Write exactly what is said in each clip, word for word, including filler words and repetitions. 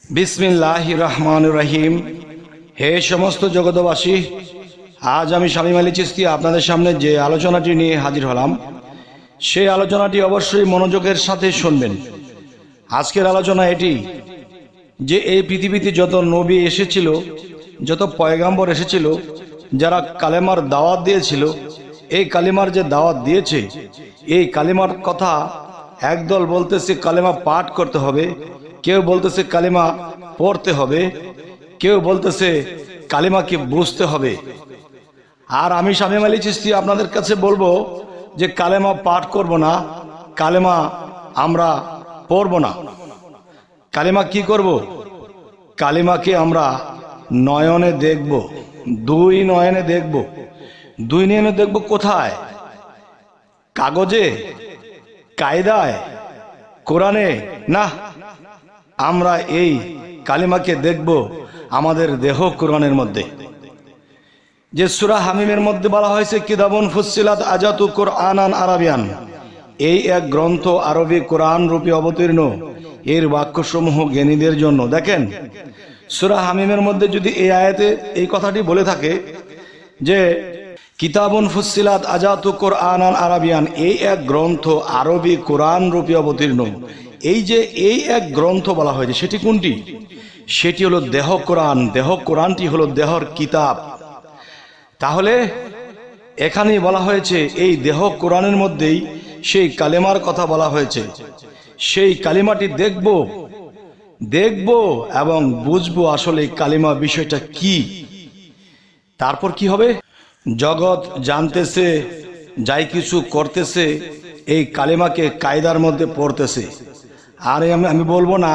বিসমিল্লাহির রহমানির রহিম। হে সমস্ত জগতবাসী, আজ আমি শামীম আলী চিশতি আপনাদের সামনে যে আলোচনাটি নিয়ে হাজির হলাম, সেই আলোচনাটি অবশ্যই মনোযোগের সাথে শুনবেন। আজকের আলোচনা এটি যে এই পৃথিবীতে যত নবী এসেছিল, যত পয়গাম্বর এসেছিল, যারা কালেমার দাওয়াত দিয়েছিল, এই কালিমার যে দাওয়াত দিয়েছে, এই কালিমার কথা একদল বলতেছে কালেমা পাঠ করতে হবে, কেউ বলতেছে কালিমা পড়তে হবে, কেউ বলতেছে কালিমাকে বুঝতে হবে। আর আমি শামীম আলী চিশতি আপনাদের কাছে বলবো যে কালেমা পাঠ করব না, কালেমা আমরা পড়ব না। কালিমা কি করব? কালিমাকে আমরা নয়নে দেখব, দুই নয়নে দেখব। দুই নয়নে দেখব কোথায়? কাগজে, কায়দায়, কোরআনে? না, আমরা এই কালিমাকে দেখব আমাদের দেহ কোরআনের মধ্যে। যে সূরা হামিমের মধ্যে বলা হয়েছে কিতাবুন ফুসসিলাত আয়াতু কুরআনান আরাবিয়ান, এই এক গ্রন্থ আরবি কোরআন রূপে অবতীর্ণ, এর বাক্যসমূহ জ্ঞানীদের জন্য। দেখেন, সূরা হামিমের মধ্যে যদি এই আয়াতে এই কথাটি বলে থাকে যে কিতাবুন ফুসসিলাত আয়াতু কুরআনান আরাবিয়ান, এই এক গ্রন্থ আরবি কোরআন রূপে অবতীর্ণ, এই যে এই এক গ্রন্থ বলা হয়েছে, সেটি কোনটি? সেটি হলো দেহ কোরআন। দেহ কোরআনটি হলো দেহর কিতাব। তাহলে এখানেই বলা হয়েছে এই দেহ কোরআনের মধ্যেই সেই কালেমার কথা বলা হয়েছে। সেই কালিমাটি দেখব দেখব এবং বুঝবো আসলে কালিমা বিষয়টা কি। তারপর কি হবে? জগৎ জানতেছে, যাই কিছু করতেছে এই কালিমাকে কায়দার মধ্যে পড়তেছে। আর আমি আমি বলবো না।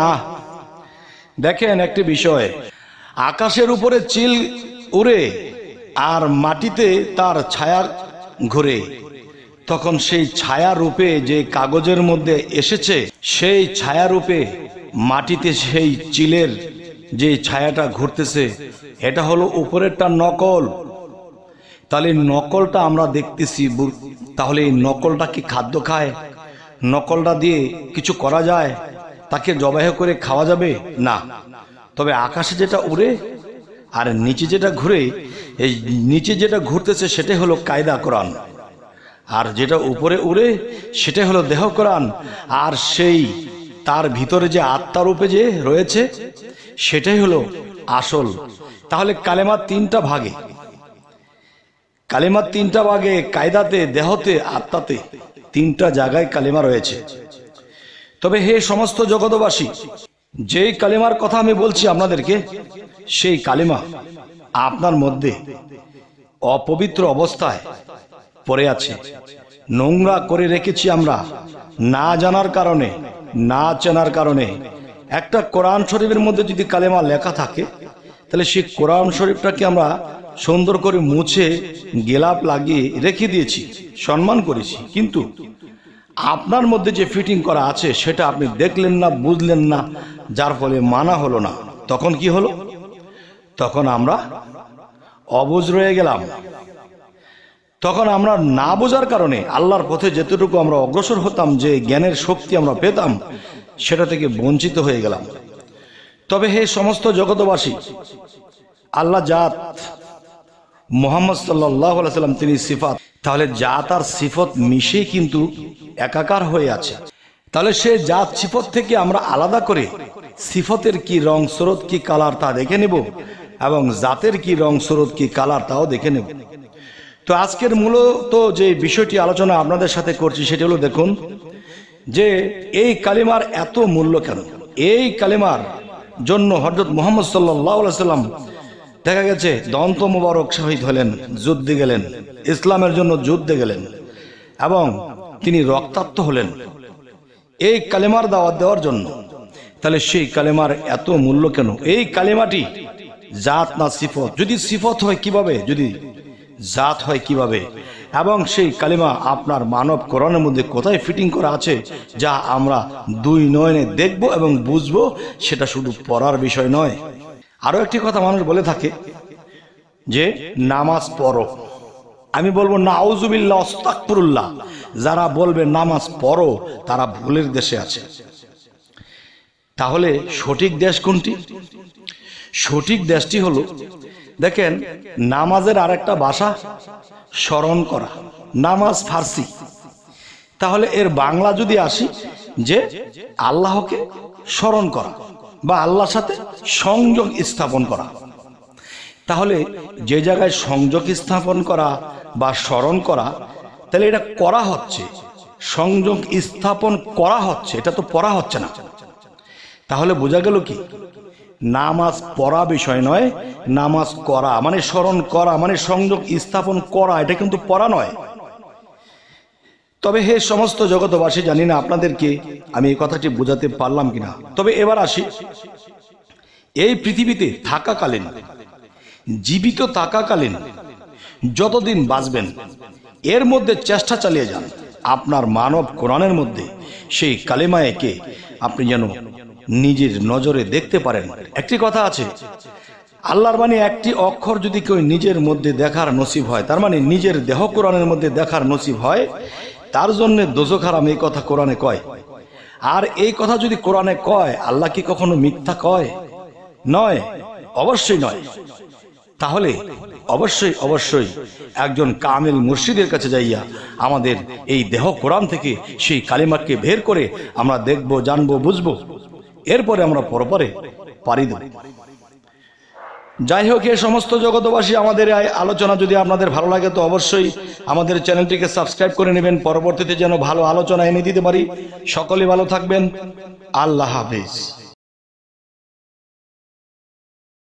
দেখেন একটি বিষয়, আকাশের উপরে চিল উড়ে আর মাটিতে তার ছায়া ঘুরে, তখন সেই ছায়া রূপে যে কাগজের মধ্যে এসেছে, সেই ছায়া রূপে মাটিতে সেই চিলের যে ছায়াটা ঘুরতেছে, এটা হলো উপরেরটা নকল। তাহলে নকলটা আমরা দেখতেছি, তাহলে এই নকলটা কি খাদ্য খায়? নকলটা দিয়ে কিছু করা যায়? তাকে জবাই করে খাওয়া যাবে না। তবে আকাশে যেটা উড়ে আর নিচে যেটা ঘুরে, এই নিচে যেটা ঘুরতেছে সেটাই হলো কায়দা কোরআন, আর যেটা উপরে উড়ে সেটাই হলো দেহ কোরআন। আর সেই তার ভিতরে যে আত্মারূপে যে রয়েছে সেটাই হলো আসল। তাহলে কালেমার তিনটা ভাগে, কালেমার তিনটা ভাগে, কায়দাতে, দেহতে, আত্মাতে, তিনটা জায়গায় কালেমা রয়েছে। তবে হে সমস্ত জগতবাসী, যেই কালেমার কথা আমি বলছি আপনাদেরকে, সেই কালেমা আপনার মধ্যে অপবিত্র অবস্থায় পড়ে আছে, নোংরা করে রেখেছি আমরা না জানার কারণে, না চেনার কারণে। একটা কোরআন শরীফের মধ্যে যদি কালেমা লেখা থাকে, তাহলে সেই কোরআন শরীফটাকে আমরা সুন্দর করে মুছে গেলাপ লাগিয়ে রেখে দিয়েছি, সম্মান করেছি, কিন্তু আপনার মধ্যে যে ফিটিং করা আছে সেটা আপনি দেখলেন না, বুঝলেন না, যার ফলে মানা হলো না। তখন কি হলো? তখন আমরা অবুঝ রয়ে গেলাম। তখন আমরা না বোঝার কারণে আল্লাহর পথে যেতটুকু আমরা অগ্রসর হতাম, যে জ্ঞানের শক্তি আমরা পেতাম, সেটা থেকে বঞ্চিত হয়ে গেলাম। তবে হে সমস্ত জগতবাসী, আল্লাহ জাত, মুহাম্মদ সাল্লাল্লাহু আলাইহি সাল্লাম তিনি সিফাত। তাহলে জাত আর সিফত মিশেই কিন্তু একাকার হয়ে আছে। তাহলে সে জাত সিফত থেকে আমরা আলাদা করে সিফতের কি রং স্রোত কি কালার তা দেখে নেব, এবং জাতের কি রং স্রোত কি কালার তাও দেখে নেব। তো আজকের মূলত যে বিষয়টি আলোচনা আপনাদের সাথে করছি সেটি হলো, দেখুন যে এই কালিমার এত মূল্য কেন। এই কালিমার জন্য হযরত মুহাম্মদ সাল্লাল্লাহু আলাইহি সাল্লাম দেখা গেছে দন্ত মোবারক শহীদ হলেন, যুদ্ধে গেলেন, ইসলামের জন্য যুদ্ধে গেলেন, এবং তিনি রক্তাক্ত হলেন এই কালেমার দাওয়াত দেওয়ার জন্য। তাহলে সেই কালেমার এত মূল্য কেন? এই কালেমাটি জাত না সিফত? যদি সিফত হয় কিভাবে, যদি জাত হয় কিভাবে? এবং সেই কালেমা আপনার মানব কোরআনের মধ্যে কোথায় ফিটিং করা আছে, যা আমরা দুই নয়নে দেখব এবং বুঝবো? সেটা শুধু পড়ার বিষয় নয়। আরো একটি কথা মানুষ বলে থাকে যে নামাজ পড়ো। আমি বলবো নাউজুবিল্লাহ, আস্তাগফিরুল্লাহ। যারা বলবে নামাজ পড়ো তারা ভুলের দেশে আছে। তাহলে সঠিক দেশ কোনটি? সঠিক দেশটি হলো, দেখেন, নামাজের আরেকটা ভাষা স্মরণ করা, নামাজ ফার্সি। তাহলে এর বাংলা যদি আসি যে আল্লাহকে স্মরণ করা বা আল্লাহর সাথে সংযোগ স্থাপন করা, তাহলে যে জায়গায় সংযোগ স্থাপন করা বা স্মরণ করা, তাহলে এটা করা হচ্ছে, সংযোগ স্থাপন করা হচ্ছে, এটা তো পড়া হচ্ছে না। তাহলে বোঝা গেল কি, নামাজ পড়া বিষয় নয়, নামাজ করা মানে স্মরণ করা মানে সংযোগ স্থাপন করা, এটা কিন্তু পড়া নয়। তবে হে সমস্ত জগতবাসী, জানি না আপনাদেরকে আমি এই কথাটি বোঝাতে পারলাম কিনা। তবে এবার আসি, এই পৃথিবীতে থাকাকালীন, জীবিত থাকাকালীন যতদিন বাঁচবেন, এর মধ্যে চেষ্টা চালিয়ে যান আপনার মানব কোরআনের মধ্যে সেই কালেমায়কে আপনি যেন নিজের নজরে দেখতে পারেন। একটি কথা আছে, আল্লাহর বাণী একটি অক্ষর যদি কেউ নিজের মধ্যে দেখার নসিব হয়, তার মানে নিজের দেহ কোরআনের মধ্যে দেখার নসিব হয়, তার জন্য দোজখ হারাম, এই কথা কোরআনে কয়। আর এই কথা যদি কোরআনে কয়, আল্লাহ কি কখনো মিথ্যা কয়? নয়, অবশ্যই নয়। তাহলে অবশ্যই অবশ্যই একজন কামিল মুর্শিদের কাছে যাইয়া আমাদের এই দেহ কোরআন থেকে সেই কালিমাকে বের করে আমরা দেখব, জানবো, বুঝবো, এরপরে আমরা পরপরে পারি দেব। যাই হোক, এই সমস্ত জগতবাসী, আমাদের এই আলোচনা যদি আপনাদের ভালো লাগে তো অবশ্যই আমাদের চ্যানেলটিকে সাবস্ক্রাইব করে নেবেন, পরবর্তীতে যেন ভালো আলোচনা এনে দিতে পারি। সকলে ভালো থাকবেন। আল্লাহ হাফেজ।